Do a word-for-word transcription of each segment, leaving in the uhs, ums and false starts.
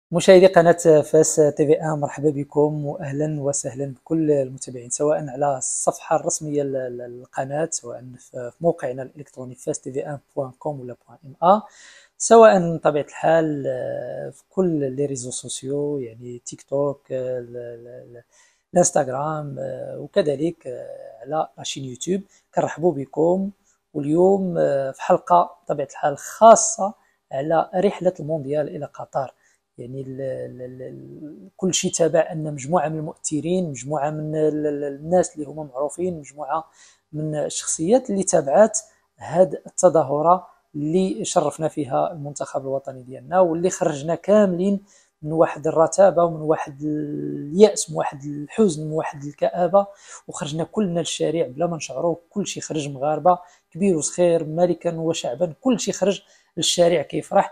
مشاهدي قناة فاس تي في ان، مرحبا بكم واهلا وسهلا بكل المتابعين، سواء على الصفحة الرسمية للقناة، سواء في موقعنا الالكتروني فاس تي في ان دوت كوم ولا .ام ا، سواء بطبيعة الحال في كل لي ريزو سوسيو، يعني تيك توك، الانستغرام، وكذلك على لاشين يوتيوب. كنرحبوا بكم، واليوم في حلقة بطبيعة الحال خاصة على رحلة المونديال إلى قطر. يعني ال ال ال كل شيء تابع أن مجموعة من المؤثرين، مجموعة من الناس اللي هما معروفين، مجموعة من الشخصيات اللي تابعات هذه التظاهرة اللي شرفنا فيها المنتخب الوطني ديالنا، واللي خرجنا كاملين من واحد الرتابة ومن واحد اليأس، من واحد الحزن، من واحد الكآبة، وخرجنا كلنا للشارع بلا ما نشعروا. كل شيء خرج، مغاربة كبير وصغير، مالكا وشعبا، كل شيء خرج للشارع كيفرح.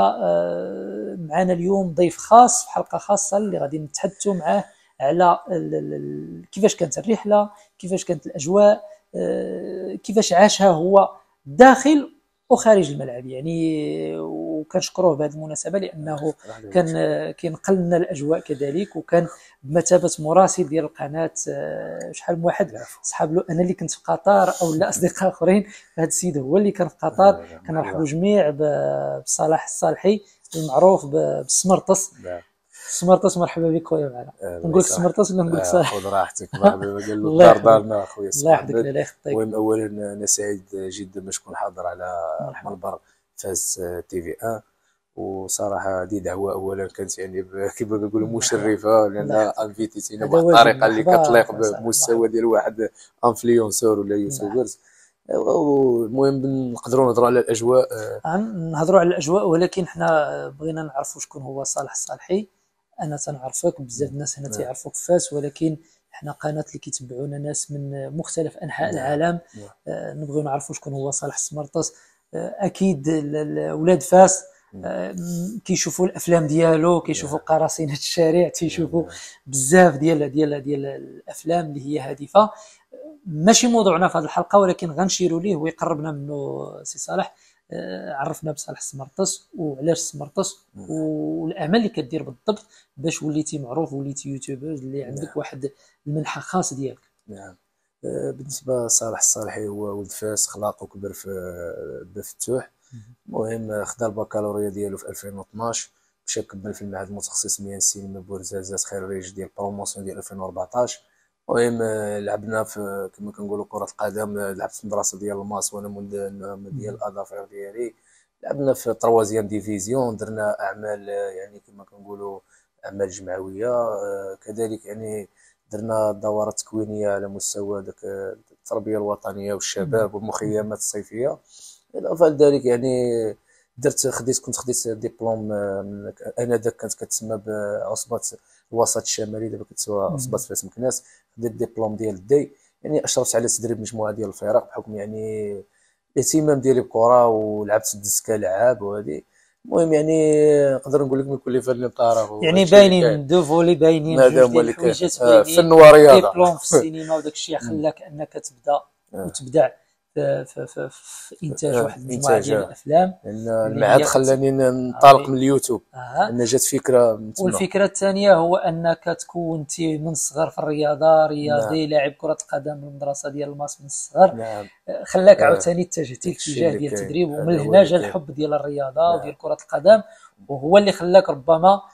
فمعنا اليوم ضيف خاص في حلقة خاصة اللي غادي نتحدثوا معاه على كيفاش كانت الرحلة، كيفاش كانت الأجواء، كيفاش عاشها هو داخل وخارج الملعب. يعني وكنشكروه بهذه المناسبة لأنه كان كينقل لنا الأجواء كذلك، وكان بمثابة مراسل ديال القناة. شحال من واحد صحاب له أنا اللي كنت في قطر أو لا أصدقاء آخرين، هذا السيد هو اللي كان في قطر. كنرحبوا جميع بصلاح الصالحي المعروف بالسمرطس. سمرطس، مرحبا بك خويا معنا. نقول لك سمرطس ولا نقول لك صالح؟ خذ راحتك، مرحبا. قال له دار دارنا اخويا. الله يحفظك، الله يخطيك. المهم اولا انا سعيد جدا باش نكون حاضر على منبر فاس تي في ان، وصراحه هذه دعوه اولا كانت يعني كيما كنقولوا مشرفه، لان انفيتيتينا بواحد الطريقه اللي كتليق بالمستوى ديال واحد انفلونسور ولا يوتيوبرز. المهم نقدروا نهضروا على الاجواء، نهضروا على الاجواء، ولكن حنا بغينا نعرفوا شكون هو صالح الصالحي. انا تنعرفك، بزاف الناس هنا تيعرفوك في فاس، ولكن حنا قناه اللي كيتبعونا ناس من مختلف انحاء العالم. آه نبغيو نعرفوا شكون هو صالح السمرطس. آه اكيد ولاد فاس آه كيشوفوا الافلام ديالو، كيشوفوا قراصنة الشارع، تيشوفوا بزاف ديال ديال ديال الافلام اللي هي هادفه. ماشي موضوعنا في هذه الحلقه، ولكن غنشيروا ليه ويقربنا منه. سي صالح، عرفنا بصالح السمرطس وعلاش السمرطس والاعمال اللي كدير بالضبط باش وليتي معروف، وليتي يوتيوبر اللي عندك نعم. واحد المنحى خاص ديالك. نعم. بالنسبه لصالح الصالحي، هو ولد فاس، خلاق وكبر في بفتوح. المهم خدا البكالوريا ديالو في ألفين واثناش، مشى كمل في المعهد المتخصص ميان السينما بورزازات، خريج ديال بروموسيون ديال ألفين وأربعطاش. المهم لعبنا في كما كنقولوا كرة القدم، لعبت في المدرسة ديال الماس وانا من ديال الاظافر ديالي، لعبنا في تروازيام ديفيزيون، درنا اعمال يعني كما كنقولوا اعمال جمعويه. كذلك يعني درنا دورات تكوينيه على مستوى داك التربيه الوطنيه والشباب والمخيمات الصيفيه. اضافه لذلك يعني درت خديت كنت خديت ديبلوم انذاك كانت كتسمى بعصبه الوسط الشمالي، دابا كتسمى عصبه فاس مكناس. خديت ديبلوم ديال الدي، يعني اشرفت على تدريب مجموعه ديال الفرق بحكم يعني الاهتمام ديالي بالكره، ولعبت الدس كلاعب وهذه. المهم يعني نقدر نقول لك من كل فن طارق، يعني باينين دو فولي، باينين جوج ديال الحويجات باينين، فن ورياضه. ديبلوم في السينما وداك الشيء خلاك انك تبدا وتبدع في, في, في, في انتاج واحد المجموعه ديال الافلام. المعهد خلاني ننطلق من اليوتيوب، آه. ان جات فكره. والفكره الثانيه هو انك تكونتي من الصغر في الرياضه، رياضي نعم. لاعب كره القدم من المدرسه ديال الماس من الصغر، نعم. خلاك آه. عاوتاني اتجهتي لاتجاه ديال التدريب، ومن هنا جا الحب ديال الرياضه نعم. وديال كره القدم، وهو اللي خلاك ربما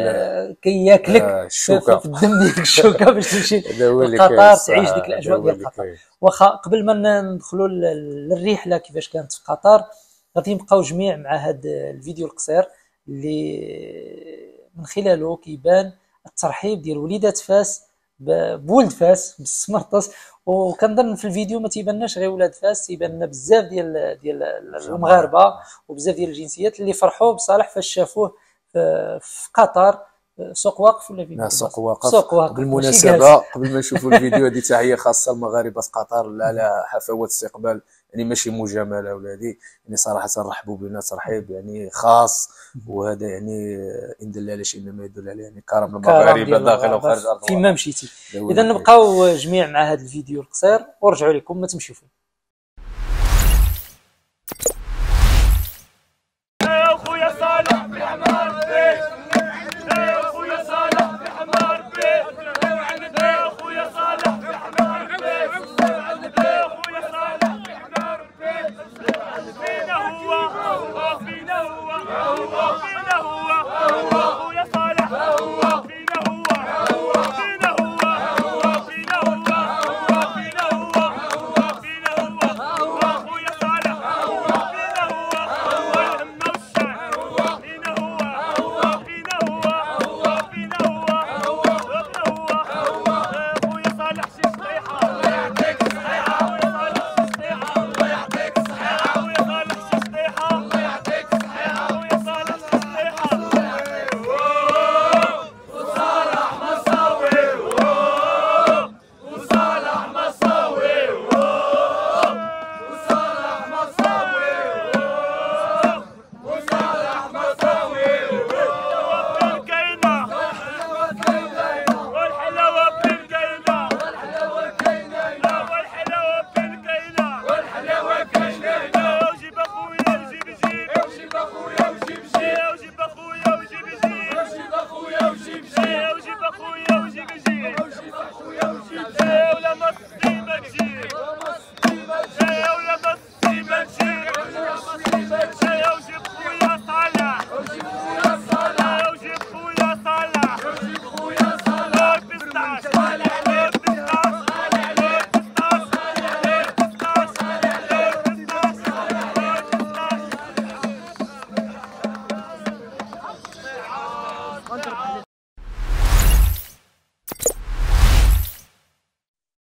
آه كياكلك آه في, في الدم ديالك الشوكه باش تمشي لقطر تعيش ديك الاجواء ديال قطر. واخا قبل ما ندخلوا للرحله كيفاش كانت في قطر، غادي نبقاو جميع مع هذا الفيديو القصير اللي من خلاله كيبان الترحيب ديال وليدات فاس بولد فاس بالسمرطس. وكنظن في الفيديو ما تيباناش غير ولاد فاس، تيبان لنا بزاف ديال ديال المغاربه وبزاف ديال الجنسيات اللي فرحوا بصالح فاش شافوه في قطر. سوق واقف ولا فين؟ سوق واقف. سوق واقف. بالمناسبه قبل ما نشوفوا الفيديو، هذه تحيه خاصه للمغاربه في قطر على حفاوه استقبال، يعني ماشي مجامله ولا هذه، يعني صراحه رحبوا بنا ترحيب يعني خاص، وهذا يعني ان دل على شيء ما يدل عليه يعني كرم المغاربه داخل وخارج الارض فيما مشيتي. اذا نبقاو جميع مع هذا الفيديو القصير ورجعوا لكم، ما تمشيو فين. يا خويا صالح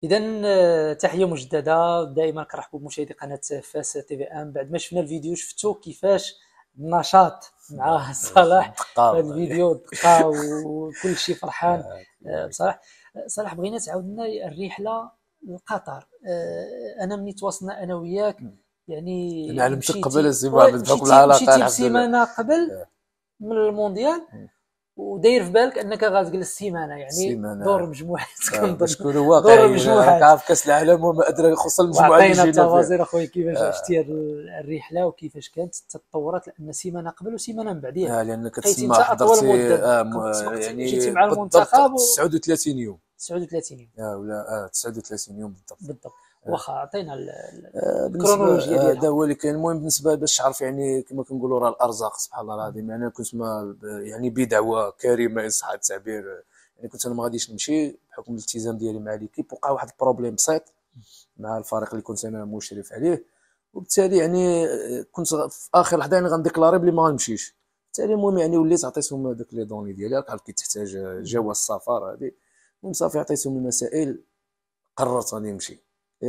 اذا تحيه مجدده، دائما كنرحبوا بمشاهدي قناه فاس تي في ام. بعد ما شفنا الفيديو شفتوا كيفاش النشاط مع صلاح في هذا الفيديو، دقه وكل شيء فرحان. بصراحه صلاح بغينا تعاود لنا الرحله لقطر. انا ملي تواصلنا انا وياك يعني انا علمتك قبل السيمانه بحكم العلاقه، مشيتي بسيمانه قبل من المونديال وداير في بالك انك غتجلس سيمانه، يعني سيمانة. دور مجموعات كنظن شكون واقعي مجموعات عارف كاس العالم وما ادرى خصوصا المجموعه اللي عطينا جينا التفاصيل اخويا كيفاش شفتي الرحله وكيفاش كانت التطورات، لان سيمانه قبل وسيمانه من بعديها. آه لان بقيتي كتسمى انت اطول مده آه يعني جيتي مع المنتخب تسعة وثلاثين يوم تسعة وثلاثين يوم اه ولا اه تسعة وثلاثين يوم بالضبط بالضبط. واخا عطينا الكرونولوجيا ديالها. هذا هو اللي كاين. المهم بالنسبه باش تعرف يعني كما كنقولوا راه الارزاق سبحان الله العظيم. يعني كنت ما يعني بدعوه كريمه ان صح التعبير، يعني كنت انا ما غاديش نمشي بحكم الالتزام ديالي مع ليكيب. وقع واحد البروبليم بسيط مع الفريق اللي كنت انا مشرف عليه، وبالتالي يعني كنت في اخر لحظه يعني غنديكلاري بلي ما غنمشيش. بالتالي المهم يعني وليت عطيتهم داك لي دوني ديالي، عارف كي تحتاج جواز السفر هذه. المهم صافي عطيتهم المسائل، قررت غادي نمشي.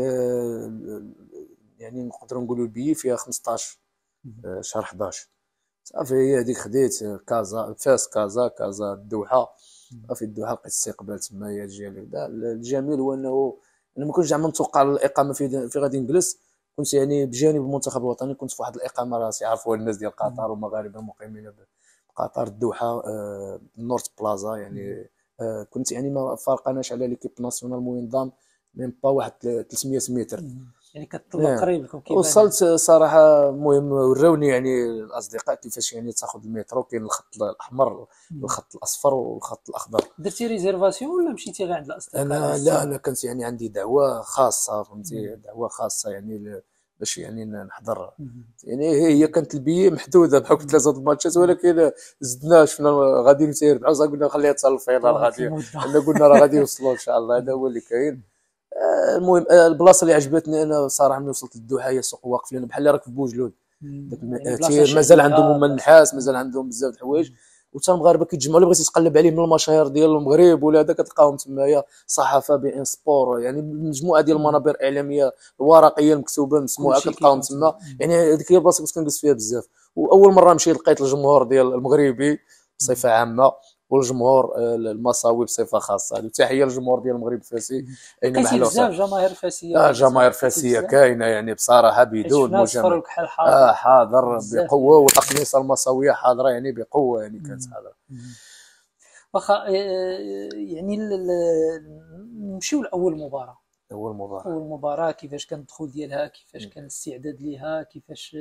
يعني نقدروا نقولوا البي فيها خمسطاش شهر حداش. صافي هي هذيك خديت كازا فاس كازا كازا الدوحه. صافي الدوحه لقيت استقبال تمايا ديالي. الجميل هو انه انا ما كنتش زعما متوقع الاقامه في في غادي نجلس. كنت يعني بجانب المنتخب الوطني كنت في واحد الاقامه راسي عارفوها الناس ديال قطر ومغاربه مقيمين بقطر الدوحه نورت بلازا. يعني كنت يعني ما فارقناش على ليكيب ناسيونال منظم ميم با واحد ثلاثمية متر، يعني كتطلع قريب لكم. كيف وصلت صراحه المهم وراوني يعني الاصدقاء كيفاش يعني تاخذ المترو. كاين الخط الاحمر والخط الاصفر والخط الاخضر. درتي ريزيرفاسيون ولا مشيتي غير عند الاصدقاء؟ انا لا انا كنت يعني عندي دعوه خاصه فهمتي، دعوه خاصه يعني باش يعني نحضر. يعني هي كانت البي محدوده بحكم ثلاثه الماتشات، ولكن زدنا شفنا غادي نسير صافي قلنا خليها حتى الفينال غادي. انا قلنا راه غادي يوصلوا ان شاء الله. هذا هو اللي كاين. المهم البلاصه اللي عجبتني انا صراحه ملي وصلت للدوحه هي سوق واقف، لان بحال اللي راك في بوجلود داك مازال عندهم هما النحاس، مازال عندهم بزاف د الحوايج. وتا المغاربه كيتجمعوا اللي بغيتي تقلب عليه من المشاهير ديال المغرب ولا هذا كتلقاهم تمايا. صحافه بي ان سبور يعني مجموعه ديال المنابر الاعلاميه الورقيه المكتوبه مسموعه كتلقاهم تما. يعني هذيك هي البلاصه كنت كنجلس فيها بزاف. واول مره مشيت لقيت الجمهور ديال المغربي بصفه عامه والجمهور المصاوي بصفه خاصه. هذه تحيه للجمهور ديال المغرب الفاسي. اين محل بزاف جماهير فاسيه. اه جماهير فاسيه كاينه يعني بصراحه بدون مجامله. اه حاضر بقوه، والاقمصه المصاويه حاضره يعني بقوه، يعني كانت حاضره. واخا يعني نمشيو لاول مباراه. اول مباراه اول مباراه كيفاش كان الدخول ديالها، كيفاش كان الاستعداد ليها، كيفاش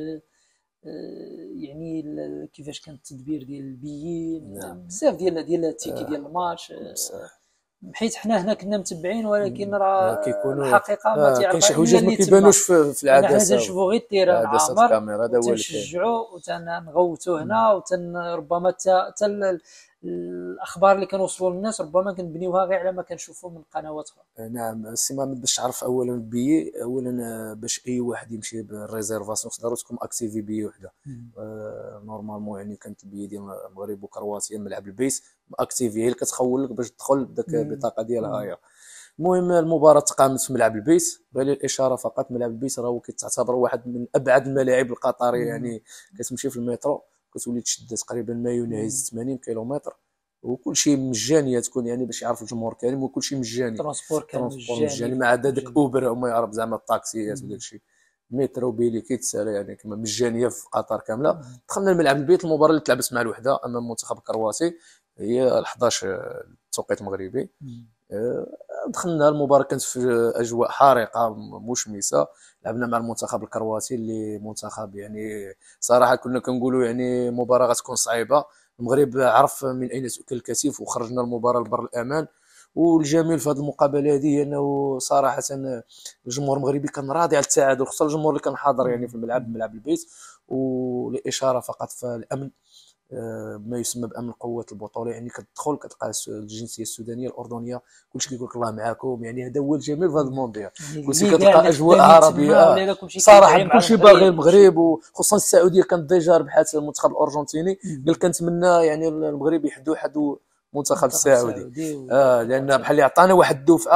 يعني كيفاش كان التدبير ديال البيي. بزاف ديال ديال التيكي ديال الماتش، حيت حنا هنا كنا متبعين ولكن راه الحقيقه ما تعرفش. كاين شي حوايج ما كيبانوش في العدسه. حنا تنشوفوا غير التيران عامر وتنشجعوا وتنغوتوا هنا، وتن ربما حتى الاخبار اللي كنوصلوا للناس ربما كنبنيوها غير على ما كنشوفوا من قنوات اخرى. نعم السي محمد، باش تعرف اولا بي اولا باش اي واحد يمشي بالريزيرفاسيون خص ضروري تكون اكتيفي بي وحده. آه نورمالمون يعني كانت البي ديال المغرب وكرواتيا ملعب البيس اكتيفي هي اللي كتخول لك باش تدخل بداك البطاقه ديالها هي. المهم المباراه تقامت في ملعب البيس. غير الاشاره فقط، ملعب البيس راهو كيتعتبر واحد من ابعد الملاعب القطريه. يعني كتمشي في المترو كتولي تشد تقريبا ما يناهز ثمانين كيلومتر، وكل شيء مجاني تكون يعني باش يعرف الجمهور كريم، وكل شيء مجاني. ترونسبور كان مجاني ما عدا داك اوبر وما يعرف زعما الطاكسيات وداك الشيء. مترو بيلي كيتسالى يعني كما مجانيه في قطر كامله. دخلنا الملعب البيت. المباراه اللي تلعبت مع الوحده امام المنتخب الكرواتي هي حداش التوقيت المغربي. دخلنا المباراه كانت في اجواء حارقه مشمسه. لعبنا مع المنتخب الكرواتي اللي منتخب يعني صراحه كنا كنقولوا يعني مباراه غتكون صعيبه. المغرب عرف من اين تؤكل الكتف وخرجنا المباراه لبر الامان. والجميل في هذه المقابله هذه هي انه صراحه الجمهور المغربي كان راضي على التعادل، خصوصا الجمهور اللي كان حاضر يعني في الملعب ملعب البيت. والاشاره فقط في الامن، ما يسمى بامن القوات البطوله، يعني كتدخل كتلقى الجنسيه السودانيه الاردنيه كلشي كيقول لك الله معاكم. يعني هذا هو الجميل في هذا المونديال، كلشي كتلقى اجواء عربيه صراحه كلشي باغي المغرب، وخصوصا السعوديه كانت ديجا ربحات المنتخب الارجنتيني. قال كنتمنى يعني المغرب يحدوا حدو المنتخب السعودي، اه لان بحال اللي عطانا واحد الدفعه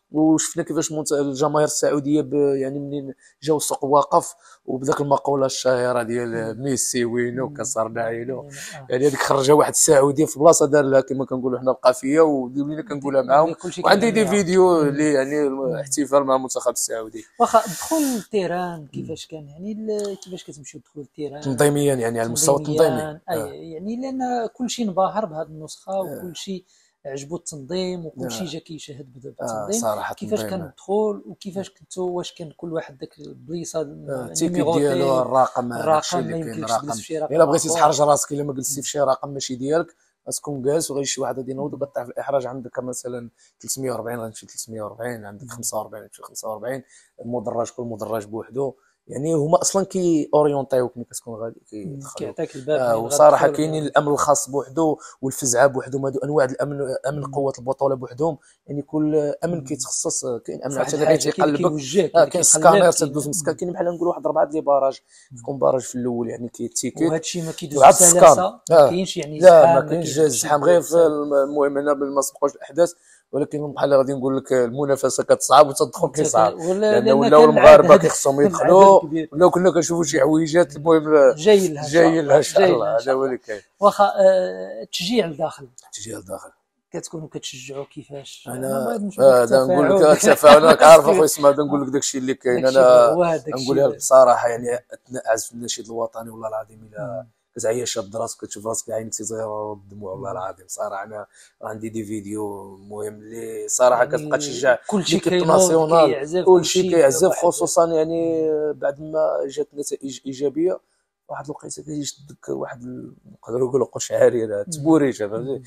وشفنا كيفاش الجماهير السعوديه يعني منين جاو السوق واقف، وبذاك المقوله الشهيره ديال ميسي وينو كسرنا عينو، يعني هذيك خرجها واحد السعودي في بلاصه دار لها كما كنقولوا حنا القافيه، ولينا كنقولها معاهم. وعندي دي فيديو اللي يعني احتفال مع المنتخب السعودي. واخا دخول التيران كيفاش كان، يعني كيفاش كتمشيو تدخلوا التيران تنظيميا، يعني على المستوى التنظيمي آه. يعني لان كل شيء انبهر بهذه النسخه وكل شيء عجبو التنظيم وكل شيء جا كيشاهد بالتنظيم. آه كيفاش كان الدخول وكيفاش كنتو، واش كان كل واحد داك البليصه التيكيت ديالو، الرقم الرقم ما يمكنش تجلس في شي رقم، الا بغيتي تحرج راسك الا ما جلستي في شي رقم ماشي ديالك غتكون جالس وغيجي شي واحد غادي ينوض وغطيح في الاحراج. عندك مثلا ثلاثمية وأربعين غتمشي ثلاثمية وأربعين، عندك خمسة وأربعين غتمشي خمسة وأربعين، المدرج كل مدرج بوحدو. يعني هما اصلا كي اورينتيوك ملي كتكون غادي كيعطيك الباب. آه وصراحه كاينين الامن الخاص بوحدو والفزعه بوحدهم، هادو انواع الامن، امن قوه البطوله بوحدهم. يعني كل امن كيتخصص، كاين امن عاد كيقلبك، آه كاين سكانير تدوز مسكا، كاين بحال نقولوا واحد اربعه ديال باراج، كيكون باراج في الاول يعني كيتيكيت، وهذا الشيء ما كيدوزش بسلاسه، ما كاينش يعني لا ما كاينش الزحام، غير في المهم هنا ما سبقوش الاحداث، ولكن بحال غادي نقول لك المنافسه كتصعب وتدخل كيصعب، لان ولاو المغاربه كيخصهم يدخلوا، ولاو كنا كنشوفوا شي حويجات المهم جاي لها جاي لها ان شاء الله. هذا هو اللي كاين. واخا التشجيع لداخل، التشجيع لداخل كتكونوا كتشجعوا كيفاش؟ انا هذا نقول لك التفاعل، راك عارف اخويا اسماء، نقول لك داكشي اللي كاين. انا نقولها لك بصراحه، يعني عزف النشيد الوطني والله العظيم الا كتعيا شاد راسك كتشوف راسك عينك تيصغر الدموع والله العظيم. صراحه انا عندي دي فيديو مهم اللي صراحه كتبقى تشجع كلشي كيناسيونال، كلشي كيعزف، خصوصا يعني بعد ما جات نتائج ايجابيه واحد الوقيته كيشدك واحد نقدروا نقولوا قشعريره تبوريشه، فهمتي،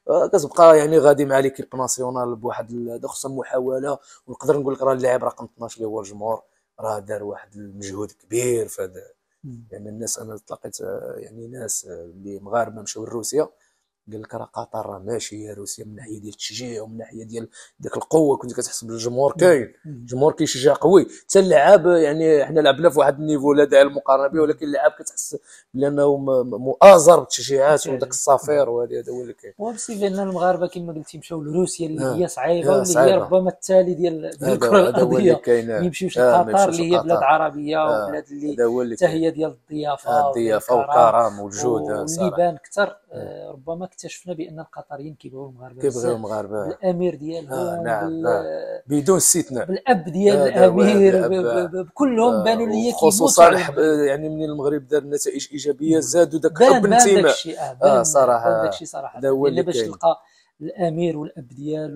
كتبقى يعني غادي مع ليكيب ناسيونال بواحد هذا، خصها محاوله. ونقدر نقول لك راه اللاعب رقم اثناش اللي هو الجمهور راه دار واحد المجهود كبير في هذا. يعني الناس انا تلاقيت يعني ناس اللي مغاربه مشاو لروسيا قال لك راه قطر راه ماشيه روسيا من ناحيه ديال التشجيع ومن ناحيه ديال ديك القوه، كنت كتحس بالجمهور كاين، الجمهور كيشجع قوي. حتى اللعاب يعني حنا لعبنا في واحد النيفو لا داعي للمقارنه به، ولكن اللعاب كتحس بانه مؤازر بالتشجيعات وداك الصافير، وهذا هذا هو اللي كاين. وبسي لان المغاربه كما قلتي مشاو لروسيا اللي هي صعيبه واللي هي ربما التالي ديال الكره الارضيه، ما يمشيوش لقطر اللي هي بلاد عربيه وبلاد اللي حتى هي ديال الضيافه الضيافه والكرم والجود، واللي بان اكثر. ربما اكتشفنا بان القطريين كيبغيو المغاربه، كيبغيو المغاربه الامير ديالهم، آه نعم بال... آه. بدون استثناء، بالاب ديال آه الامير، بكلهم آه بانوا لي خصوصا يعني من المغرب دار نتائج ايجابيه زادوا داك حب الانتماء. اه صراحه داكشي صراحه اللي باش تلقى الامير والاب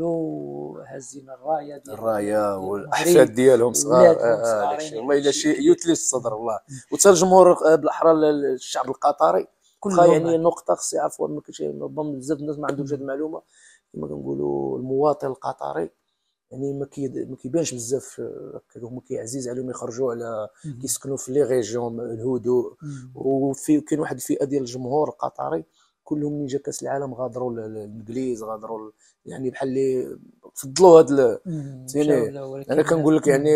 ديالو هازين الرايه ديال الرايه والاحفاد ديالهم صغار، داكشي والله الا شيء يثلج الصدر والله. وتا الجمهور بالاحرى الشعب القطري يعني النقطه خص يعرفوا، ما كاينش ربما بزاف الناس ما عندهمش هذه المعلومه، كما كنقولوا المواطن القطري يعني ما كي ما كيبانش بزاف هكا، هما كيعزيز عليهم يخرجوا على كيسكنوا في لي ريجيون الهدوء. وفي كاين واحد الفئه ديال الجمهور القطري كلهم من جا كاس العالم غادروا الانجليز، غادروا يعني بحال اللي فضلوا هذا فهمتيني. انا كنقول لك يعني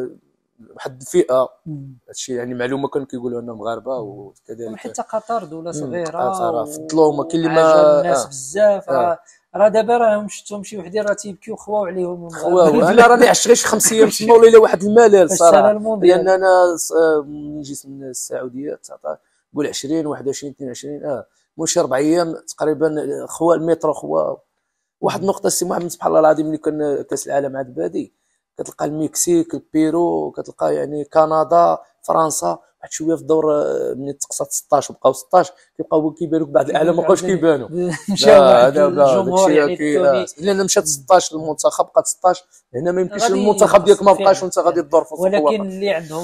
واحد الفئه، هادشي يعني معلومه كانوا كيقولوا لنا المغاربه وكذلك. وحتى قطر دوله صغيره فضلوا كاين اللي ما الناس آه. بزاف راه راه دابا راهم شفتهم شي وحدين راه تيبكيو خواو عليهم المغاربه. انا راني عشت غير شي خمس ايام تما ولا واحد الملل صراحه، لان انا ملي جيت من السعوديه تسعطاش قول عشرين واحد وعشرين اثنين وعشرين اه مول شي اربع ايام تقريبا خوا المترو خوا واحد النقطه. سي محمد سبحان الله العظيم ملي كان كاس العالم عاد بادي كتلقى المكسيك البيرو، كتلقى يعني كندا فرنسا، واحد شويه في الدور ملي تقصات ستطاش وبقاو ستطاش كيبقاو كيبانوا بعض الاعلام ما بقاوش كيبانوا. هذا الجمهور يعني لان مشات ستطاش المنتخب بقات ستطاش، هنا ما يمكنش المنتخب ديالك ما بقاش وانت غادي تدور في الوسط. ولكن اللي عندهم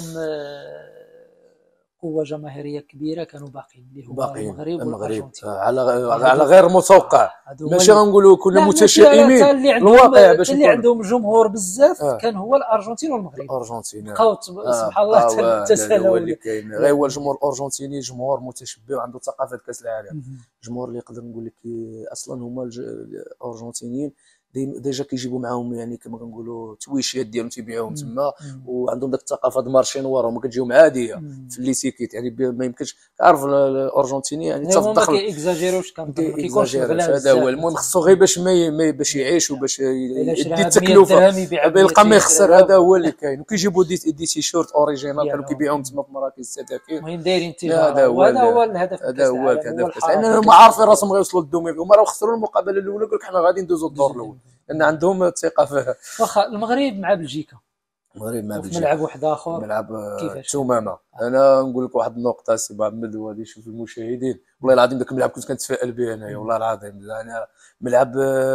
قوه جماهيريه كبيره كانوا باقيين اللي هو المغرب والارجنتين على على غير متوقع، ماشي غنقولوا كنا متشائمين. الواقع باش اللي عندهم جمهور بزاف آه. كان هو الارجنتين والمغرب. الارجنتين بقاو سبحان الله تسالوا اللي كاين غير هو الجمهور الارجنتيني جمهور متشبع وعنده ثقافه كاس العالم. الجمهور اللي نقدر نقول لك اصلا هما الارجنتينيين ديجا كيجيبوا معاهم يعني كما كنقولوا تويشيات ديالهم تيبيعوهم تما، وعندهم داك الثقافه د مارشي نوار هما كتجيهم عاديه في اللي سيكيت يعني ما يمكنش. عارف الارجنتيني يعني حتى في الدخل ما كيكزاجيروش كنظن ما كيكونش الغلاء هذا هو المهم. خصو غير باش ما باش يعيش وباش يدي التكلفه يلقى ما يخسر، هذا هو اللي كاين. وكيجيبوا دي دي تي شورت اوريجينال كانوا كيبيعوهم تما في مراكز السكاكين. المهم دايرين تجاره، وهذا هو الهدف. هذا هو الهدف، لان هما عارفين راسهم غيوصلوا للدومي. هما راه خسروا المقابله الاولى قالوا لك حنا غادي ندوزوا الدور الاول لان عندهم الثقه فيها. واخا المغرب مع بلجيكا، المغرب مع بلجيكا ملعب واحد اخر ملعب تماما. آه. انا نقول لك واحد النقطه سي محمد وغادي يشوف المشاهدين، والله العظيم ذاك الملعب كنت كنتفائل به انايا والله العظيم. انا ملعب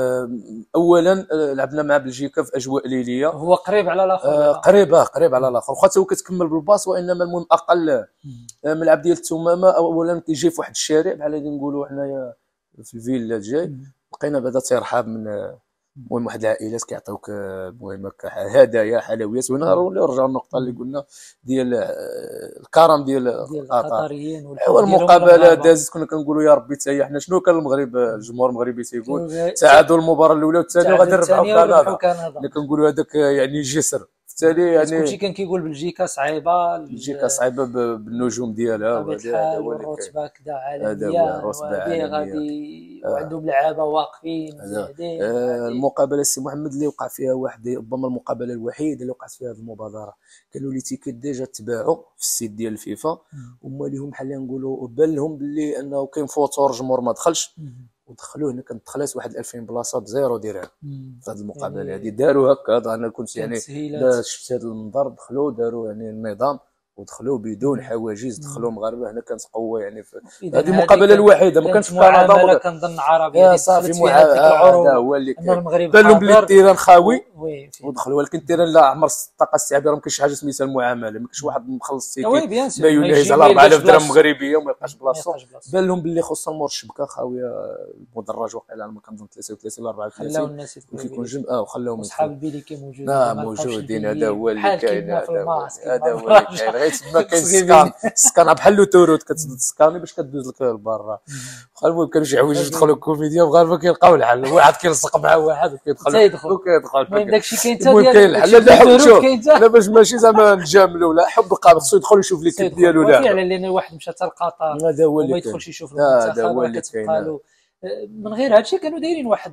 اولا لعبنا مع بلجيكا في اجواء ليليه، هو قريب على الاخر. آه قريب قريب على الاخر، واخا هو كتكمل بالباص، وانما المهم اقل. ملعب ديال التمامه اولا كيجي في واحد الشارع بحال اللي نقولوا حنايا في الفيلا جاي، لقينا بعدا تيرحاب من المهم واحد العائلات كيعطيوك المهم هدايا حلويات. وهنا نرجعوا للنقطه اللي قلنا ديال الكرم ديال القطريين والمقابله دازت. كنا كنقولوا يا ربي حتى حنا شنو كان المغرب الجمهور المغربي تيقول تعادل المباراه الاولى والثانيه وغادي نربحوا كندا، اللي كنقولوا هذاك يعني جسر. بالتالي يعني كلشي كان كيقول بلجيكا صعيبه، بلجيكا صعيبه بالنجوم ديالها والرتبه كذا عالميه وهذه غادي وعندهم لعابه واقفين. المقابله السي محمد اللي وقع فيها واحد ربما المقابله الوحيده اللي وقعت فيها هذه المبادره، كانوا لي تيكيت ديجا تباعوا في السيت ديال الفيفا، هما ليهم بحال نقولوا بان لهم باللي انه كاين فوتور جمهور ما دخلش، ودخلوه هنا. كانت دخلات واحد ألفين بلاصه بزيرو درهم في هذه المقابله هذه. داروا هكا، انا كنت يعني شفت هذا المنظر، دخلوا داروا يعني النظام ودخلوا بدون حواجز، دخلوا مغاربه. هنا كانت قوه يعني في هذه المقابله الوحيده، ما كانش في كندا كنظن عربيه صافي. هذا هو اللي كان بان لهم بلي التيران خاوي ودخلوا، ولكن التيران لا عمر الطاقه السعبيه، راه ما كاينش حاجه سميتها المعامله. ما كاينش واحد مخلص تيكيت ما يناهز على أربعة آلاف درهم مغربيه وما يبقاش بلاصتو. بان لهم باللي خصوصا مور الشبكه خاويه، المدرج واقيلا ما كنظن ثلاثة وثلاثين ولا أربعة وثلاثين، خلاو الناس كيكون جنب اه وخلاهم اصحاب البيليكي موجودين. اه موجودين، هذا هو اللي كاين. هذا هو اللي كاين، غير تما كاين السكان السكان بحال لوتوروت كتسكاني باش كدوز لك لبرا. المهم كانوا شي حوايج يدخلوا الكوميديا مغاربه كيلقاو الحل، واحد كيلصق مع واحد وكيدخل وكيدخل. المهم داكشي كاين حتى ديال الحل. لا حب لا باش ماشي زعما نجاملوا، لا حب القام خصو يدخل يشوف ليكيب ديالو. لا فعلا لان واحد مشى حتى لقطر هذا هو اللي ما يدخلش يشوف المنتخب، كتبقى له. من غير هادشي كانوا دايرين واحد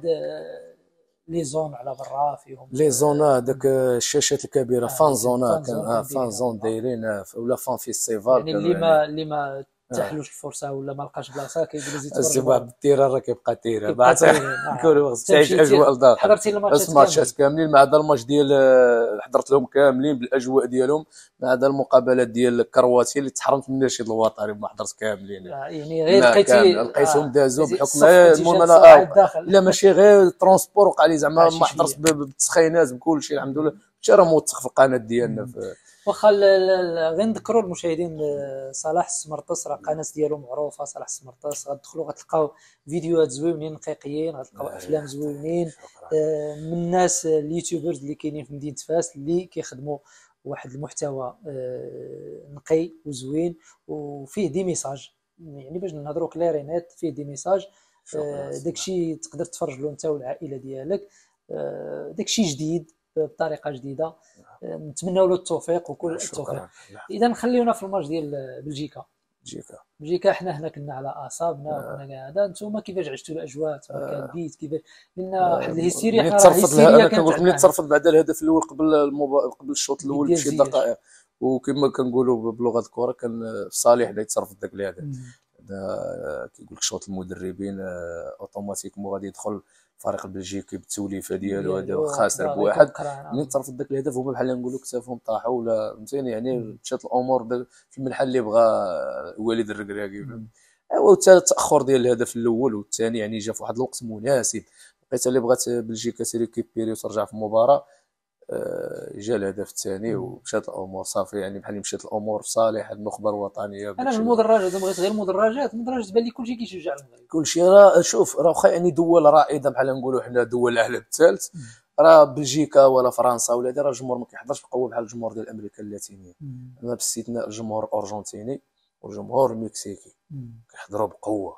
لي زون على برا فيهم لي زون، هذاك الشاشات الكبيره فان زون، كان فان زون دايرين ولا فان فيستيفال. يعني اللي ما اللي ما تحلوش الفرصه ولا ما لقاش بلاصه كيقول زيد السي واحد التيران راه كيبقى تيران بعد كيقولوا خصك تعيش اجواء الدار. حضرتي الماتشات الماتشات كاملين ما عدا الماتش ديال حضرت لهم كاملين بالاجواء ديالهم، ما عدا المقابلات ديال كرواتيا اللي تحرمت من النشيد الوطني ما حضرت كاملين. يعني غير لقيتي لقيتهم دازوا بحكم المهم انا لا ماشي غير ترونسبور وقع لي زعما ما حضرت بالتسخينات بكل شيء الحمد لله. ماشي راه موثق في القناه ديالنا في واخا. غير نذكروا المشاهدين صلاح السمرطس راه القناه ديالو معروفه، صلاح السمرطس. غتدخلوا غتلقاو فيديوهات زوينين نقيقيين، غتلقاو افلام زوينين من الناس اليوتيوبرز اللي كاينين في مدينه فاس اللي كيخدموا واحد المحتوى نقي وزوين وفيه دي ميساج. يعني باش نهضروا كلارينيت فيه دي ميساج. داكشي تقدر تفرج له انت والعائله ديالك. داكشي جديد بطريقه جديده. نتمنوا له التوفيق وكل التوفيق. اذا خليونا في الماتش ديال بلجيكا. بلجيكا بلجيكا حنا هنا كنا على اعصابنا وكنا كاع هذا. نتوما كيفاش عشتوا الاجواء؟ كان البيت كيفاش؟ لان واحد الهستيريا حنا راه الهستيريا كنقول لك ملي تصرفت بعد الهدف الاول قبل المبا... قبل الشوط الاول بشي دقائق، وكما كنقولوا بلغه الكره كان صالح اللي تصرف داك الهدف. هذا كيقول لك شوط المدربين اوتوماتيكمون غادي يدخل الفريق البلجيكي بالتوليفه ديالو هذا خاسر بواحد. ملي تصرفت داك الهدف هما بحال نقولوا كتافهم طاحوا ولا فهمتيني، يعني مشات الامور في المنحل اللي بغى وليد الركراكي. ايوا التاخر ديال الهدف الاول والثاني يعني جا في واحد الوقت مناسب، لقيت اللي بغات بلجيكا تريكيبيري وترجع في المباراه. جا الهدف الثاني ومشات الامور صافي، يعني بحال مشات الامور في صالح النخبه الوطنيه. انا في المدرجات بغيت غير المدرجات المدرجات تبان لي كلشي كيشجع المغرب، كلشي راه شوف راه واخا يعني دول رائده بحال نقولوا حنا دول العالم الثالث، راه بلجيكا ولا فرنسا ولا هذا راه الجمهور ما كيحضرش بقوه بحال الجمهور ديال امريكا اللاتينيه. انا باستثناء الجمهور الارجنتيني والجمهور المكسيكي كيحضروا بقوه.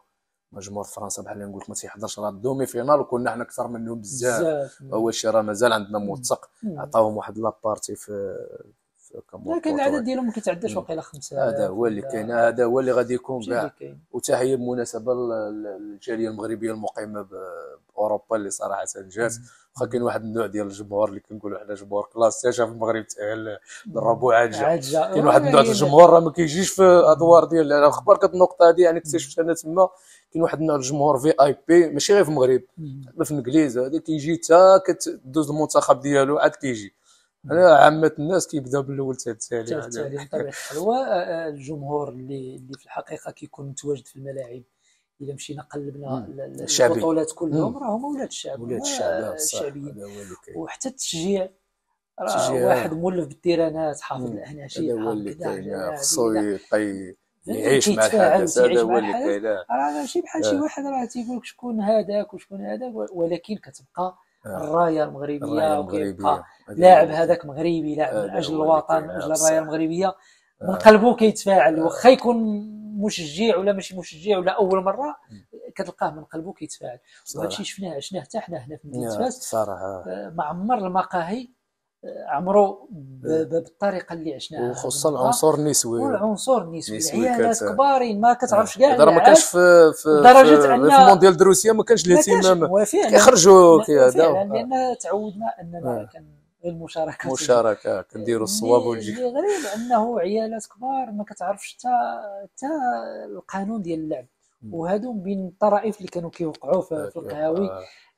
جمهور فرنسا بحال نقول لك ما تيحضرش راه الدومي فينال وكنا حنا اكثر منهم بزاف. بزاف. هو الشيء راه مازال عندنا موثق، مم. عطاوهم واحد لابارتي في في كامور لكن العدد ديالهم ما كيتعداش واقيلا خمسة. هذا هو اللي كاين، هذا هو اللي غادي يكون هادشي اللي كاع. كاين. وتحيه بالمناسبه للجاليه المغربيه المقيمه باوروبا اللي صراحه جات، واخا كاين واحد النوع ديال الجمهور اللي كنقولوا حنا جمهور كلاس حتى شاف المغرب تاهل للربوع جا. كاين واحد النوع ديال الجمهور راه ما كيجيش في ادوار ديال انا خبرك هاد النقطه هذه، يعني اكتشفت انا تما كاين واحد النوع الجمهور في اي بي ماشي غير في المغرب، حتى في الانجليز هذا كيجي حتى كتدوز المنتخب ديالو عاد كيجي. انا عامه الناس كيبداو بالاول حتى الثاني. الثاني بطبيعه الحال. هو الجمهور اللي اللي في الحقيقه كيكون متواجد في الملاعب، الا مشينا قلبنا البطولات كلهم راه هما ولاد الشعب، ولاد الشعب الشعبيين. وحتى التشجيع راه واحد مولف بالتيرانات حافظ الاهناشي هذا هو اللي كاين، خصو يبقى يعيش مع الحدث، هذا هو اللي كاين. راه ماشي بحال شي واحد راه تيقول لك شكون هذاك وشكون هذاك، ولكن كتبقى الرايه المغربيه، وكيبقى لاعب هذاك مغربي لاعب من اجل الوطن من اجل الرايه المغربيه، من قلبه كيتفاعل. واخا يكون مشجع ولا ماشي مشجع ولا اول مره كتلقاه من قلبه كيتفاعل. وهذا الشيء شفناه شفناه حتى حنا هنا في مدينه فاس صراحه. ما عمر المقاهي عمرو بالطريقه اللي عشناها، وخصوصا العنصر النسوي. والعنصر النسوي العيالات كبارين ما كتعرفش كاع راه ما كانش في في لدرجه ان في المونديال الروسيا ما كانش الاهتمام كيخرجوا كهذا، لان تعودنا اننا كان المشاركه مشاركه كنديروا الصواب ونجي. اللي غريب انه عيالات كبار ما كتعرفش حتى حتى القانون ديال اللعب، وهادو بين الطرائف اللي كانوا كيوقعوا في القهاوي.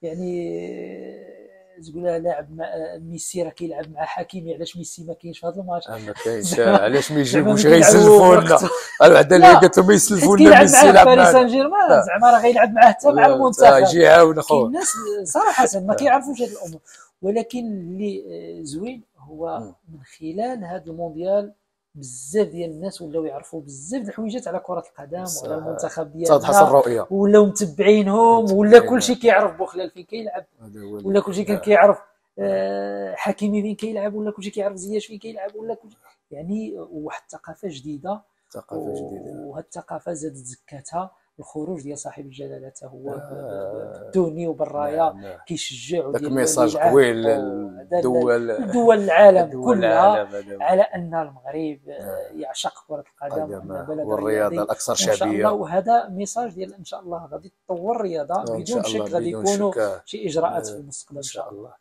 يعني تقول لها لاعب ميسي راه كيلعب مع حكيمي، علاش ميسي ما كاينش في هذا الماتش؟ ما كاينش علاش ما يجيبوش غيسلفوا لنا الوحده اللي قالت لهم يسلفوا لنا ميسي يلعب مع باريس سان جيرمان، زعما راه غيلعب معاه حتى مع المنتخب يجي يعاون خويا. الناس صراحه ما كيعرفوش هذه الامور، ولكن اللي زوين هو من خلال هذا المونديال بزاف ديال الناس ولاو يعرفوا بزاف د الحويجات على كره القدم وعلى المنتخب ديالنا، ولاو متبعينهم، ولا كلشي كيعرف بوخلال فين كيلعب، ولا كلشي كان كيعرف آه حكيمي فين كيلعب، ولا كلشي كيعرف زياش فين كيلعب، ولا كلشي يعني واحد الثقافه جديده. ثقافه جديده، وهاد الثقافه زادت زكاتها الخروج ديال صاحب الجلاله حتى هو بالدوني وبالرايه كيشجع داك ميساج قوي للدول دول العالم كلها على ان المغرب يعشق كره القدم والرياضه الاكثر شعبيه، وهذا ميساج ديال ان شاء الله غادي تطور الرياضه بدون شك، غادي يكونوا شي اجراءات في المستقبل ان شاء الله.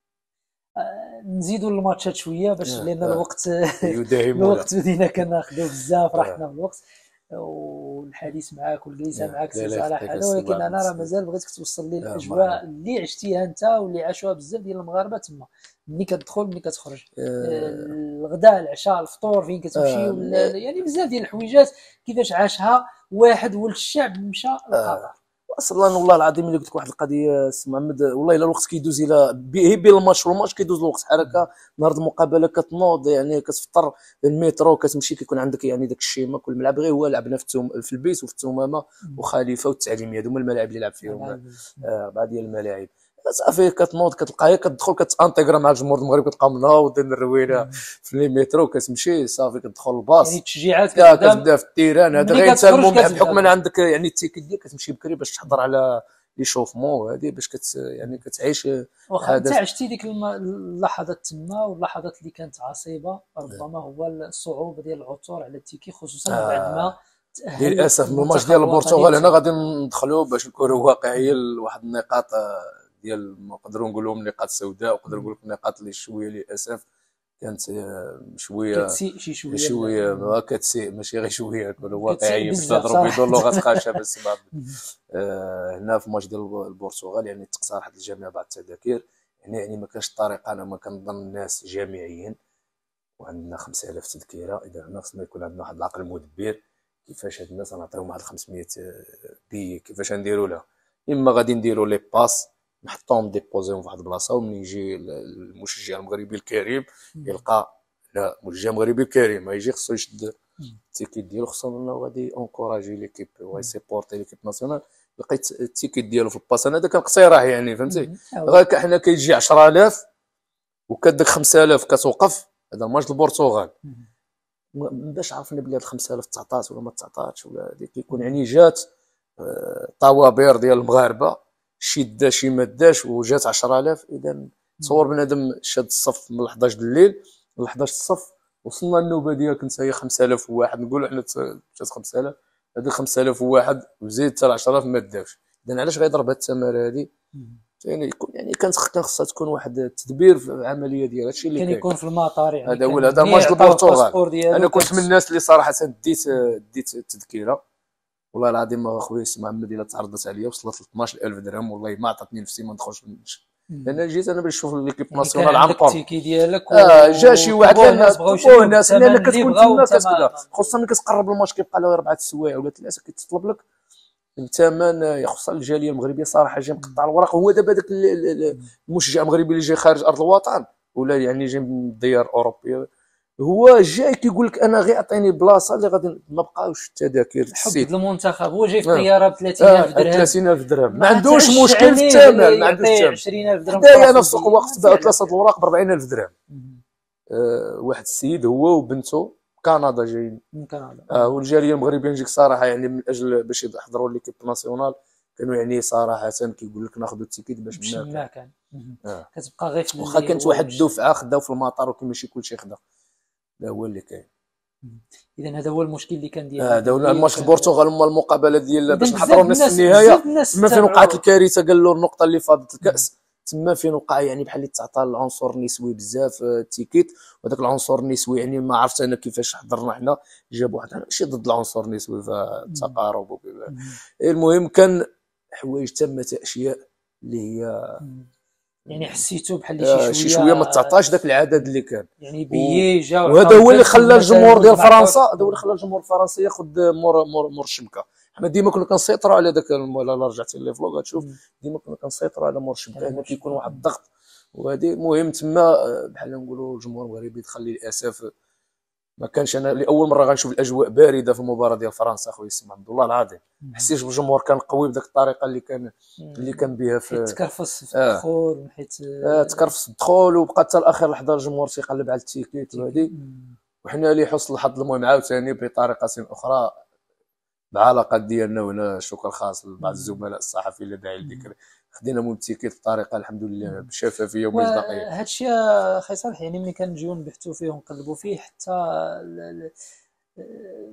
نزيدوا الماتشات شويه باش لان الوقت الوقت بدينا كناخذوا بزاف راحتنا في الوقت، والحديث معاك والجلسه معاك سي صلاح هذا، ولكن انا راه مازال بغيتك توصل لي الاجواء اللي عشتيها انت واللي عاشوها بزاف ديال المغاربه تما، ملي كتدخل ملي كتخرج، الغداء العشاء الفطور فين كتمشي، يعني بزاف ديال الحويجات كيفاش عاشها واحد ولد الشعب مشى لقطر. اصلا والله العظيم اللي قلت لك واحد القضيه سي محمد، والله الا الوقت كيدوز الى بين الماتش والماتش كيدوز الوقت بحال هكا. نهار المقابله كتنوض يعني كتفطر المترو كتمشي كيكون عندك يعني داك الشيما كل ملعب غير هو لعبنا في في البيت وفي التمامه وخليفه والتعليميه، هذوما الملاعب اللي لعب فيهم اربعه ديال الملاعب. صافي كتنوض كتلقاها كتدخل كتانتيغرا مع الجمهور المغربي، كتبقى منوضين الروينه في لي مترو كتمشي صافي كتدخل الباص يعني التشجيعات كتبدا في التيران هذا غير انت المهم بحكم ان عندك يعني التيكيت ديالك كتمشي بكري باش تحضر على لي شوفمون هذه باش كت يعني كتعيش. واخا انت عشتي ديك اللحظات تما واللحظات اللي كانت عصيبه، ربما هو الصعوبه ديال العثور على التيكي خصوصا آه. بعد ما للاسف الماتش ديال البرتغال هنا غادي ندخلوا باش نكونوا واقعيه لواحد النقاط ديال نقدروا نقولوا النقاط السوداء، ونقدروا نقول لك النقاط اللي شويه للاسف كانت شويه كتسيء شي شويه شويه ما كتسيء ماشي غير شويه نكونوا واقعيين باش نهضروا بدون لغه خاشه بس آه هنا في ماتش ديال البرتغال يعني تقترحت الجميع بعض التذاكر، يعني يعني ما كانش الطريقه، انا ما كنظن الناس جامعيين وعندنا خمسة آلاف تذكره، اذا هنا خصنا يكون عندنا واحد العقل مدبر كيفاش هاد الناس غنعطيهم واحد خمسمية بي كيفاش نديروا لها. اما غادي نديروا لي باس نحطوهم ديبوزيهم في واحد البلاصه ومن يجي المشجع المغربي الكريم يلقى لا مشجع مغربي كريم ما يجي خصو يشد التيكيت ديالو، خصو انه غادي اونكوراجي ليكيب ويسيبورتي ليكيب ناسيونال. لقيت التيكيت ديالو في الباس انا هذا كان اقتراح يعني فهمتي، غير حنا كيجي عشرة آلاف وكداك خمسة آلاف كتوقف هذا ماتش البرتغال باش عرفنا بلي هاد خمسة آلاف تسعطات ولا ما تسعطاتش ولا هذيك كيكون يعني جات طوابير ديال المغاربه، شي دا شي ما داش وجات عشرة آلاف. اذا تصور بنادم شاد الصف من حداش د الليل ل حداش الصف، وصلنا النوبه ديالك انت هي خمسة آلاف وواحد، نقولوا حنا جات خمسة آلاف، هذيك خمسة آلاف وواحد وزيد حتى عشرة آلاف ما داوش. اذا علاش غيضرب هاد الثمره هذه؟ يعني يكون يعني كانت خصها تكون واحد التدبير في العمليه ديال هادشي اللي كان كاين. يكون في المطار يعني هذا هو هذا ماتش البرتغال. انا كنت من كانت- الناس اللي صراحه ديت ديت التذكره، والله العظيم اخويا السي محمد الا تعرضت عليا وصلت ل اثناش ألف درهم، والله ما عطاتني نفسي ما ندخلش من النمشي. لان جيت انا باش نشوف ليكيب يعني ناسيونال كان عام عندك طول. التيكي ديالك اه جا شي واحد وطلبوه لان الناس بغاو طلبوه يشريو الناس بالثمن لان اللي كتكون بغاو تما وانت كتكدا، ما- خصوصا ملي كتقرب الماتش كيبقى له اربعه السوايع ولا ثلاثه كيتطلب لك الثمن. يخص الجاليه المغربيه صراحه جاي مقطع الوراق. هو دابا داك المشجع المغربي اللي جاي خارج ارض الوطن ولا يعني جاي من ديار اوروبيه، هو جاي كيقول لك انا غير عطيني بلاصه اللي غادي ما بقاوش التذاكر في حب السيت. المنتخب، هو جاي في آه. طياره ب اه ثلاثين ألف درهم، ثلاثين ألف درهم ما ما عندوش تعش مشكل في عليه الثمن، ما عندوش يعطيه الثمن. عشرين ألف درهم حدايا في نفس راسو الوقت ديال- باعوا ثلاثه الوراق ب أربعين ألف درهم. مم. آه واحد السيد هو وبنته كندا جايين. من كندا. اه والجاليه المغربيه نجيك صراحه يعني من اجل باش يحضروا ليكيب ناسيونال كانوا يعني صراحه كيقول لك ناخذوا التيكيت باش باش منا ما كان. مم. آه. كتبقى غير في واخا اللي كانت هو واحد باش- الدفعه خداو في المطار وكان ماشي كلشي خدا. هذا هو اللي كاين. اذا هذا هو المشكل اللي كان ديال هذا هو الماتش البرتغال هما المقابله ديال إذن باش بزاف نحضروا نصف الناس- النهايه. بزاف الناس تما فين تابعوا. وقعت الكارثه، قال له النقطه اللي فاضت الكاس تما فين وقع يعني بحال اللي تعطى العنصر النسوي بزاف التيكيت، وهذاك العنصر النسوي يعني ما عرفت انا كيفاش حضرنا حنا، جابوا واحد ماشي ضد العنصر النسوي في التقارب وكذا. المهم كان حوايج تمت اشياء اللي هي يعني حسيتو بحال آه، شي شي شويه شويه ما تعطاش ذاك العدد اللي كان. يعني بيي جا وهذا هو اللي خلى الجمهور ديال مثلاً فرنسا هذا هو اللي خلى الجمهور الفرنسي ياخذ مور مور مور الشبكه. حنا ديما كنا كنسيطروا على ذاك الا رجعتي لي فلوغ غتشوف ديما كنا كنسيطروا على مور الشبكه. هنا كيكون واحد الضغط وهذه المهم تما آه، بحال نقولوا الجمهور المغربي دخل للاسف ما كانش. انا لاول مره غنشوف الاجواء بارده في المباراه ديال فرنسا اخويا السي عبد الله العظيم. حسيت بالجمهور كان قوي بذاك الطريقه اللي كان اللي كان بها في حيت تكرفص في آه. الدخول حيت آه تكرفس الدخول وبقى حتى الاخر لحظه الجمهور تيقلب على التيكيت وهذه. وحنا لحسن الحظ المهم عاوتاني بطريقه اخرى بعلاقه ديالنا هنا شكر خاص لبعض الزملاء الصحفيين اللي داعي للذكر خدينا من التيكيت بطريقه الحمد لله بشفافيه ومصداقيه. هذا الشيء اخي صالح يعني ملي كنجيو نبحثوا فيه ونقلبوا فيه حتى ال- ال-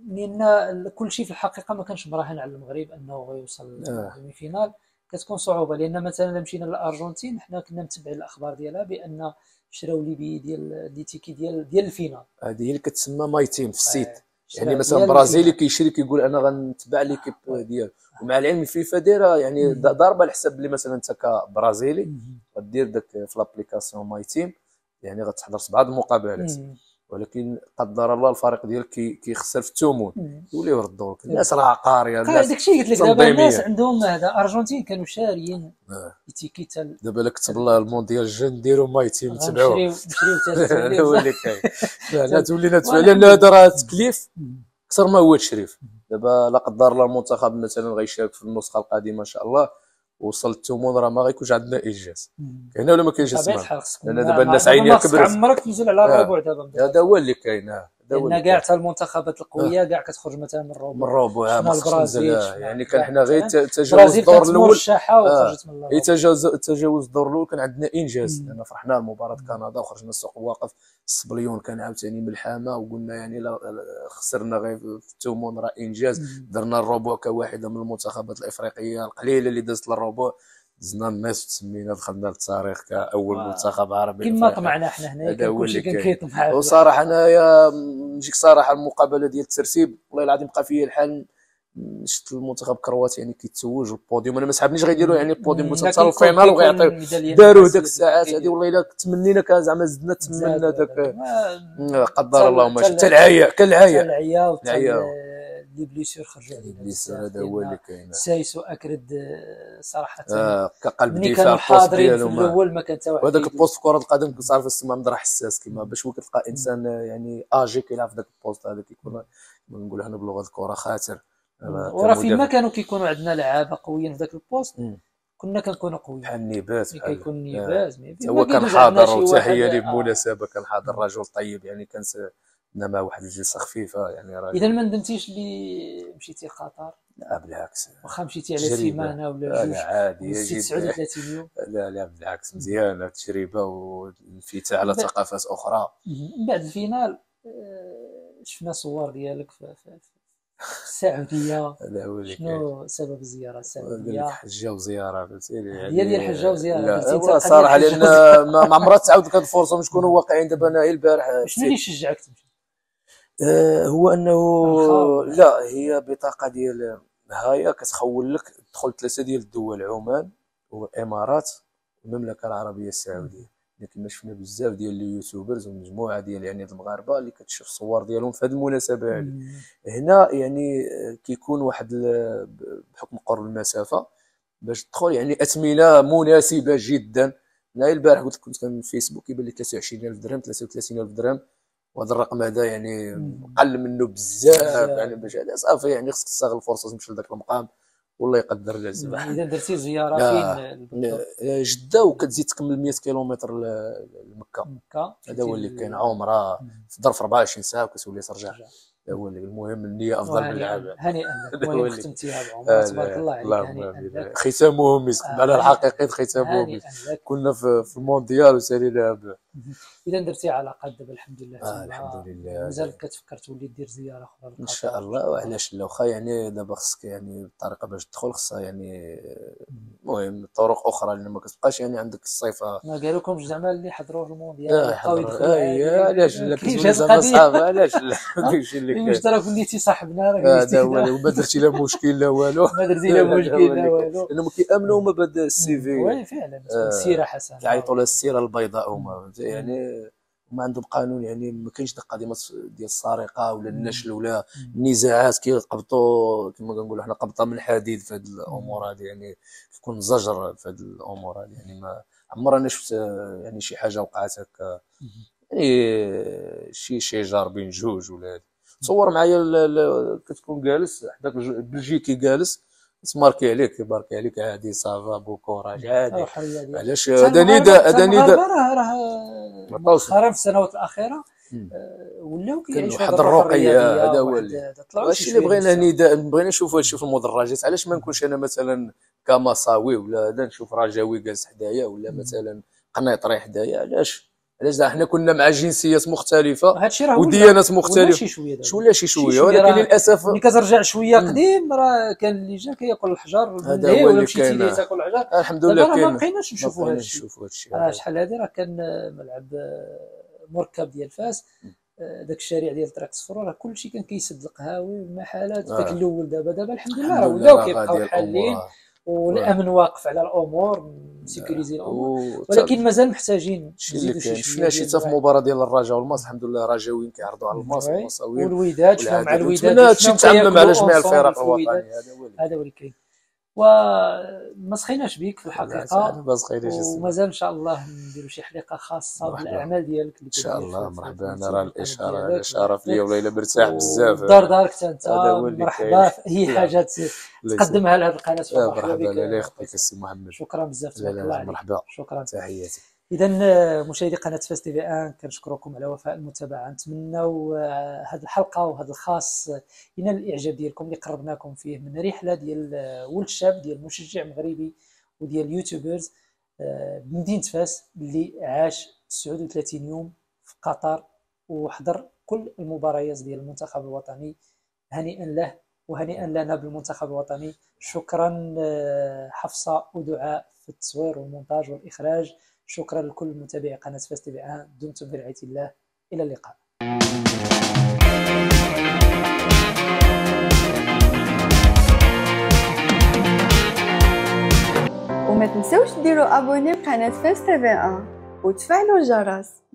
لان كل شيء في الحقيقه ما كانش مراهن على المغرب انه غيوصل آه. للسيمي فينال. كتكون صعوبه لان مثلا مشينا للارجنتين حنا كنا متبعين الاخبار ديالها بان شراو لي بي ديال دي تيكي ديال ديال الفينال. هذه هي اللي كتسمى ماي تيم في السيت. آه. يعني شراو مثلا ديال برازيلي الفينال. كيشري كيقول انا غنتبع ليكيب ديالو، ومع العلم الفيفا دايره يعني ضاربه الحساب اللي مثلا انت كبرازيلي غدير داك في لابليكاسيون ماي تيم يعني غتحضر سبعه المقابلات، مم. ولكن قدر الله الفريق ديالك كي كيخسر في الثمن مم. يوليو يردوا لك. الناس راه قاريه قال الناس داكشي قلت لك دابا تنظيمية. الناس عندهم هذا ارجنتين كانوا شاريين آه. التيكيت دابا لا كتب الله المونديال الجاي نديروا ماي تيم نتبعوه. نشريو نشريو هذا هو اللي كاين. لا لا تولينا تفعل والحمد لان هذا راه تكليف اكثر ما هو تشريف. دابا لا قدر الله المنتخب مثلا غيشارك في النسخه القادمه ان شاء الله وصل الثمن راه ما غيكونش عندنا انجاز. كاين ولا ما كاينش بطبيعة اسمع؟ الحال خصكم لان دابا الناس عينيها كبرت. عمرك تنزل على الربع دابا هذا هو اللي كاين. هذا هو لان اللي كاع كاين. حتى المنتخبات القويه كاع كتخرج مثلا من الربع من الربع ما شفنا خصش ننزل. البرازيل، آه، شفنا يعني كاع كان حنا غير مثلاً. ت- تجاوز البرازيل الدور كانت الاول. مرشحه وخرجت من الربع. يتجاوز تجاوز الدور الاول كان عندنا انجاز لان فرحنا المباراه كندا وخرجنا السوق واقف. الصبليون كان عاوتاني ملحمه وقلنا يعني لا خسرنا غير في الثمن راه انجاز. درنا الربع كواحده من المنتخبات الافريقيه القليله اللي دازت للربع. دزنا الناس تسمينا دخلنا للتاريخ كاول منتخب عربي كما طمعنا حنا هنا هذا هو كلشي اللي كان كاين. كيطمع. وصراحه انايا نجيك صراحه المقابله ديال الترتيب والله العظيم بقى فيا الحال. شفت المنتخب كرواتي يعني كيتزوج البوديوم انا ما سحبنيش غيديروا يعني البوديوم قلت حتى الفينال وغيعطيو داروه داك الساعات هذه والله الا تمنينا كان زعما زدنا تمنى داك قدر الله ما شاء حتى العيا كان العيا العيا وحتى العيا. لي بليسيور خرجوا علينا بليسيور هذا هو اللي كاين. سايسو اكرد آه، صراحه آه كقلب ملي دفاع كانوا البوست حاضرين في ديالهم. الاول ما كان حتى واحد وهذاك كيدوز. البوست في كره القدم كنت السي محمد راه حساس كيما باش هو كتلقى انسان يعني اجي كيلعب في ذاك البوست هذا كيكون نقولوا حنا بلغه الكره خاطر. وراه فين ما كانوا كيكونوا عندنا لعابه قويين في ذاك البوست مم. كنا كنكونوا قويين بحال نيباز ملي بحال كيكون نيباز مي فين هو ما كان كيدوز عندنا حاضر شي وتحيه واحد. ليه آه. بالمناسبه كان حاضر رجل طيب يعني كان مع واحد الجلسه خفيفه يعني راجل. اذا ما ندمتيش اللي مشيتي لقطر لا بالعكس، واخا مشيتي على تجربة. سيمانه ولا لا جوج لا عادية وزدتي جدا. تسعة وثلاثين يوم. لا لا بالعكس مزيانة، تجربة والانفتاح على من بعد- ثقافات أخرى. من بعد الفينال آه، شفنا صور ديالك في في- في السعوديه. هذا هو اللي كاين. شنو سبب الزياره قال لك السعوديه؟ حجة وزيارة فهمتيني هي ديال حجة وزيارة، لا درتي هو انت صراحة قضية لأن حجة ما ما عمرها تعاود لك هاد الفرصة باش نكونوا واقعيين. دابا أنا غير البارح شنو اللي شجعك تمشي؟ آه، هو انه الخاوة. لا، هي بطاقه ديال هايا كتخول لك تدخل ثلاثه ديال الدول: عمان والامارات والمملكه العربيه السعوديه. لكن شفنا بزاف ديال اليوتيوبرز ومجموعه ديال يعني المغاربه اللي كتشوف الصور ديالهم في هذه المناسبه هذه. مم. هنا يعني كيكون واحد ال- بحكم قرب المسافه باش تدخل يعني اثمنه مناسبه جدا. انا البارح قلت لك كنت كان في فيسبوك كيبان لي ثلاثة وعشرين ألف درهم ثلاثة وثلاثين ألف درهم، وهذا الرقم هذا يعني مم. قل منه بزاف. بزاف. يعني باش هذا صافي يعني خصك تستغل الفرصه تمشي لذاك المقام والله يقدر لك الزبح. اذا درتي زياره لا، فين بالضبط؟ جده وكتزيد تكمل مية كيلومتر ل- لمكه. مكه. هذا هو اللي في كاين، ال- عمره مم. في ظرف أربعة وعشرين ساعه وكتولي ترجع. ترجع. هذا هو اللي المهم، النيه افضل من وهنيئا العمل. هنيئا لك، هذا هو المهم اللي- ختمتيها بعمره، آه، تبارك الله عليك، اللهم هنيئا آمين. لك. ختامه مسك آه، بمعنى هنيئا. الحقيقي، ختامه مسك. هنيئا لك. كنا في في المونديال وسالينا ب- اذا درتي علاقات دابا الحمد لله آه، تما، الحمد لله. مازال كتفكر تولي دير زياره اخرى ان شاء الله، وعلاش لا. واخا يعني دابا خصك يعني الطريقه باش تدخل خصها يعني المهم طرق اخرى، لان ما كتبقاش يعني عندك الصيفه. ما قالوا لكمش زعما اللي حضروا في المونديال اه بقاو حضر، يدخلوا اه علاش لا، كاينش كتولي هاد زعما القضيه. صعب. علاش لا، داكشي اللي اللي كاين. مشترك وليتي صاحبنا راه قلتي هذا هو كذا. اللي- وما درتي لا مشكل لا والو. ما درتي لا هذا هو مشكل اللي لا كاين. والو. لانهم كيامنوا مبادئ السي في، وي فعلا تكون آه، السيره حسنه. كيعيطوا لها السيره البيضاء هما، مم. فهمتي يعني. هما عندهم قانون، يعني ما كاينش ديك القضيه ديال السرقه ولا النشل ولا مم. النزاعات. كيقبطوا كما كنقولوا حنا قبطه من حديد في هذه الامور هذه. يعني كيكون زجر في هذه الامور هذه. يعني ما عمرنا شفت آه، يعني شي حاجه وقعت هكا، يعني شي شجار بين جوج ولا هذا. تصور معايا ال- ال- كتكون جالس حداك الج- البلجيكي جالس تماركي عليك، يباركي عليك عادي، صافا بو كوراج عادي. روح الرياضية. علاش حتى هذا المغاربة- نداء، حتى هذا نداء. المغاربة راه راه مطوسة. مؤخرا في السنوات الاخيره مم. آه، ولاو كان كيعيشوا واحد هاد الروح الرقي، الرياضية، هذا هو واحد- اللي طلعوا هادشي شي اللي شوية بغينا مستوى. نداء. بغينا نشوفوا هادشي في المدرجات. علاش ما نكونش انا مثلا كمصاوي ولا هذا نشوف رجاوي جالس حدايا، ولا مثلا قنيطري حدايا؟ علاش علاش دا حنا كنا مع جنسيات مختلفه هادشي راه ولا- وديانات ولا مختلفه. شي شويه دابا. شو ولا شي شويه، شوية ولكن راه- للاسف ملي كترجع شويه مم. قديم راه كان اللي جا كياكل الحجر هذا بالليل، هو ولا اللي مشيتي كاين. ليه تاكل الحجر. الحمد دابا لله راه ما كاين. بقيناش نشوفوا ما هذا بقيناش الشيء. نشوفوا هادشي. آه شحال هادي راه كان ملعب آه، مركب ديال فاس، آه، داك الشارع ديال طريق الصفرو راه كلشي كان كيسد القهاوي والمحلات آه. فاك الاول. دابا دابا الحمد لله الحمد راه لله ولاو راه كيبقاو غادي حالين، الامور. والامن واقف على الامور، مسيكوريزي الامور، و- ولكن مازال محتاجين الشيء اللي نزيدوا شي كاين شويه شفنا شي ديال حتى في الوعي. المباراه ديال الرجاء والماس، الحمد لله رجاويين كيعرضوا على الماس وي. والمصاويين والوداد شفنا مع والعادل. الوداد نتمنى هادشي وشفناهم يتعمم على كياكلوا جميع أونصومبل الفرق في الوداد. الوطنيه. هذا هو اللي هذا هو اللي كاين. وما سخيناش بك في لا، الحقيقه، أنا باز خير شي سنة. ومازال ان شاء الله نديروا شي حلقه خاصه مرحبا. بالاعمال ديالك اللي ان شاء كدير الله في- في- مرحبا. في انا راه القناة الاشاره ديالك. شرف ليا، ولا الا مرتاح بزاف. ودار دارك حتى انت هذا هو اللي مرحبا كاين. في اي لا. حاجه ت- الله تقدمها لهذه القناه. يسلمك. مرحبا مرحبا. بك. لا لا يخطيك السي محمد. شكرا بزاف، لا تبارك الله لا عليك. مرحبا. شكرا. تحياتي. اذا مشاهدي قناه فاس تي في ان كنشكركم على وفاء المتابعه. نتمنوا هذه الحلقه وهذا الخاص ينال الاعجاب ديالكم اللي قربناكم فيه من رحله ديال ولد شاب ديال مشجع مغربي وديال يوتيوبرز بمدينه فاس، اللي عاش تسعة وثلاثين يوم في قطر وحضر كل المباريات ديال المنتخب الوطني. هنيئا له وهنيئا لنا بالمنتخب الوطني. شكرا حفصه ودعاء في التصوير والمونتاج والاخراج. شكرا لكل متابعي قناه فاس تي في ان. دمتم برعايه الله، الى اللقاء. وما تنسوش ديروا ابوني لقناه فاس تي في ان وتفعلوا الجرس.